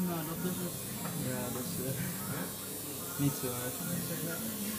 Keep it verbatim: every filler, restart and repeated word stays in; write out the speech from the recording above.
Nou, dat is het. Ja, dat is uh, niet zo erg.